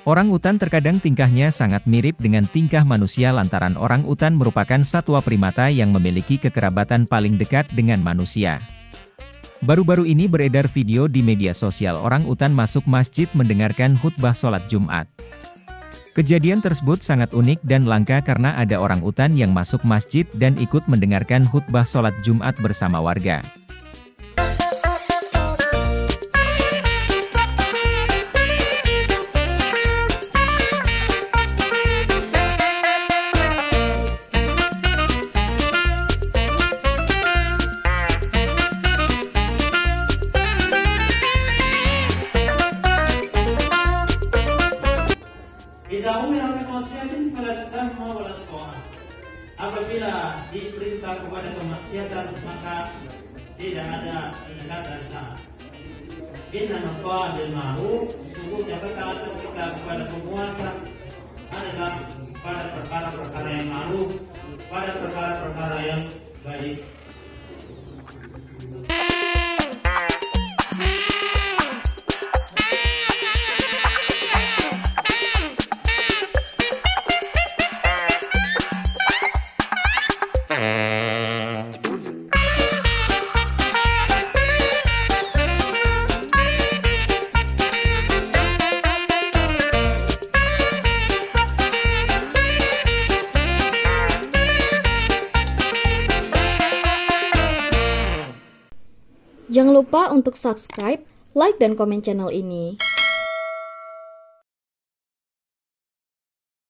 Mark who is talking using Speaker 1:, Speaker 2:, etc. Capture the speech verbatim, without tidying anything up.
Speaker 1: Orang utan terkadang tingkahnya sangat mirip dengan tingkah manusia lantaran orang utan merupakan satwa primata yang memiliki kekerabatan paling dekat dengan manusia. Baru-baru ini beredar video di media sosial orang utan masuk masjid mendengarkan khutbah sholat Jumat. Kejadian tersebut sangat unik dan langka karena ada orang utan yang masuk masjid dan ikut mendengarkan khutbah sholat Jumat bersama warga.
Speaker 2: Tidak umum kemaksiatan pada sama wala Tuhan. Apabila diperintah kepada kemaksiatan maka tidak ada tingkatan sana. Inna nafwa bil ma'ruf, sungguhnya ketaatan kita kepada penguasa adalah pada perkara-perkara yang ma'ruf, pada perkara-perkara yang baik.
Speaker 3: Jangan lupa untuk subscribe, like, dan komen channel ini.